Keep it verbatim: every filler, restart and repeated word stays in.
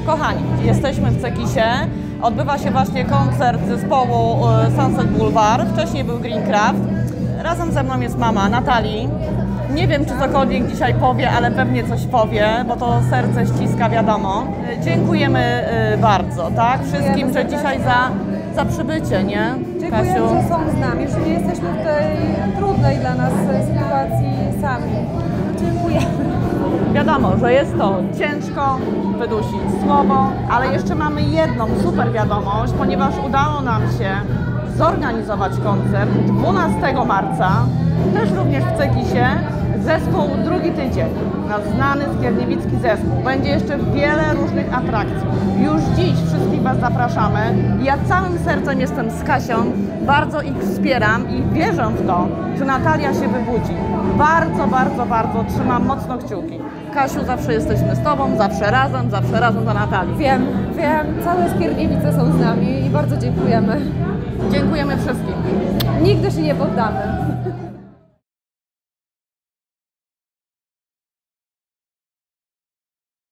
Kochani, jesteśmy w Cekisie. Odbywa się właśnie koncert zespołu Sunset Boulevard. Wcześniej był Greencraft. Razem ze mną jest mama Natalii. Nie wiem, czy cokolwiek dzisiaj powie, ale pewnie coś powie, bo to serce ściska, wiadomo. Dziękujemy bardzo, tak? Wszystkim, że dzisiaj za, za przybycie, nie? Dziękujemy, Kasiu? że są z nami, że nie jesteśmy w tej trudnej dla nas sytuacji sami. Dziękujemy. Wiadomo, że jest to ciężko wydusić słowo, ale jeszcze mamy jedną super wiadomość, ponieważ udało nam się zorganizować koncert dwunastego marca, też również w Cekisie, zespół Drugi Tydzień, nasz znany skierniewicki zespół. Będzie jeszcze wiele różnych atrakcji. Już dziś wszystkich Was zapraszamy. Ja całym sercem jestem z Kasią, bardzo ich wspieram i wierzę w to, że Natalia się wybudzi. Bardzo, bardzo, bardzo trzymam mocno kciuki. Kasiu, zawsze jesteśmy z Tobą, zawsze razem, zawsze razem dla Natalii. Wiem, wiem, całe Skierniewice są z nami i bardzo dziękujemy. Dziękujemy wszystkim. Nigdy się nie poddamy.